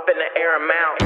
finna air 'em out.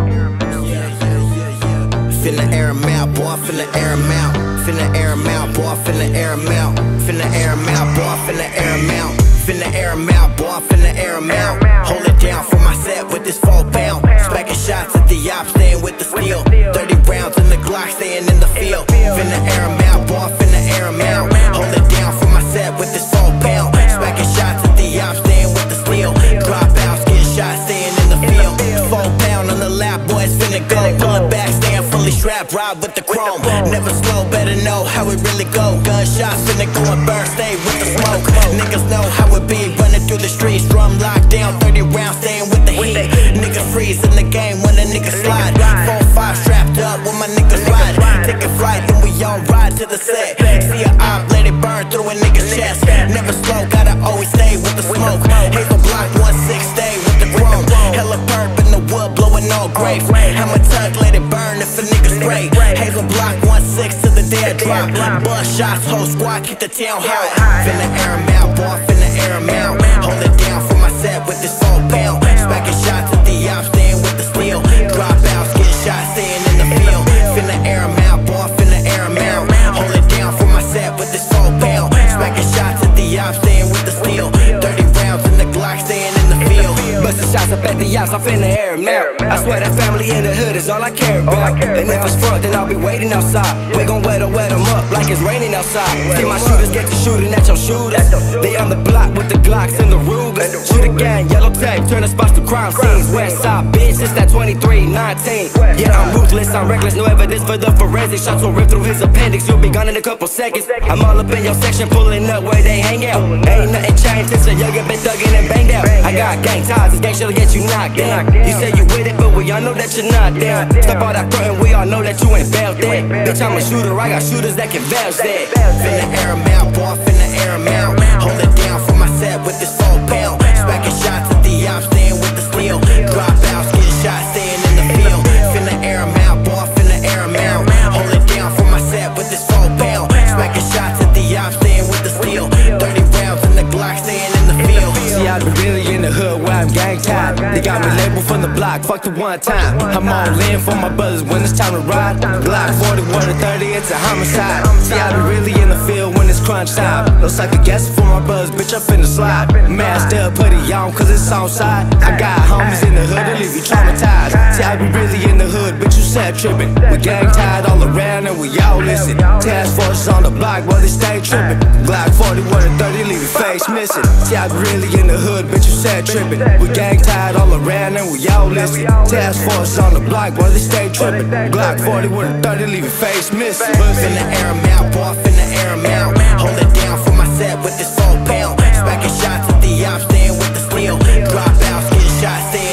Finna air 'em out, boy, finna air 'em out. Finna air 'em out, boy, finna air 'em out. Finna air 'em out, boy, finna air 'em out. Finna air 'em out, boy, finna air 'em out. Hold it down for my set with this 4-pound. Smacking shots at the op, staying with the steel. 30 rounds in the Glock, staying in the field. Finna air 'em out, boy, finna air 'em out. Hold it down for my set with this 4-pound. Smacking shots at the op, staying with the steel. Drop out, get shot, staying in the field. 4-pound on the lap, boys finna go. Pulling back, staying fully strapped, ride with the chrome. Never slow, better know how it really go. Gunshots finna go and burn, stay with the smoke. Niggas know how it be, running through the streets. Drum locked down, 30 rounds, staying with the heat. Niggas freeze in the game when a nigga slide. 4-5 strapped up when my niggas ride. Take a flight, then we all ride to the set. See a op, let it burn through a nigga's chest. Never slow, gotta always stay with the smoke. Hazel block 1-6, stay with the chrome. Hella perp in the wood, blowing all grapes. Hammer tuck, let it burn if a nigga straight. Hazel block 1-6 to the dead drop. Bust shots, whole squad, keep the town hot. Finna air 'em out, boy, finna air 'em out. Hold it down for my set with this 4-pound. Smacking shots at the op, staying with the steel. Drop outs, get shot, staying in the field. Finna air 'em out, boy, finna air 'em out. Hold it down for my set with this 4-pound. Smacking shots at the op, staying with the steel. 30 rounds in the Glock, staying in the field. Bustin' shots up at the yachts, I'm finna air 'em out. I swear that family in the hood is all I care about. And if it's front, then I'll be waiting outside. We gon' wet 'em up like it's raining outside. See my shooters get to shooting at your shooters. They on the block with the Glocks and the Rugers. Shoot again, yellow tape, turn the spots to crime scenes. West side, bitch, it's that 23-19. Yeah, I'm ruthless, I'm reckless, no evidence for the forensic. Shots will rip through his appendix, you'll be gone in a couple seconds. I'm all up in your section, pulling up where they hang out. Ain't nothing changed since a youngin' been thuggin' and banged out. I got gang ties, this gang shit'll get you knocked down. You say you with it, but we all know that you're not down. Step out that front and we all know that you ain't bailed that. Bitch, I'm a shooter, I got shooters that can vouch that. Finna air 'em out, boy, finna air 'em out. Hold it down for my set with this 4-pound. Smacking shots at the op, staying with the steel. Drop outs, get shot, staying in the field. Finna air 'em out, boy, finna air 'em out. Hold it down for my set with this 4-pound. Smacking shots at the op, staying with the steel. 30 rounds in the Glock, staying in the field. See, I be really in the hood where I'm gang tied. They got me labeled from the block, fuck the one time. I'm all in for my brothers when it's time to ride. Glock 41 to 30, it's a homicide. See, I be really in the field when it's crunch time. Looks like a guess for my brothers, bitch, I'm finna slide. Masked up, put it on, cause it's on side. I got homies in the hood that leave you traumatized. See, I be really in the hood, bitch, you sad trippin'. We gang tied all around and we all listen. Task forces on the block, well, they stay trippin'. Glock 41 to 30, leave your face missing. See, I be really in the hood, bitch, you sad trippin'. We gang tied all around and we all listen. Task forces on the block, well, they stay trippin'. Glock 41 to 30, leave your face missing. Finna air 'em out, boy, finna air 'em out. Hold it down for my set with this 4-pound. Smacking shots at the op, staying with the steel. Drop outs, get shot, staying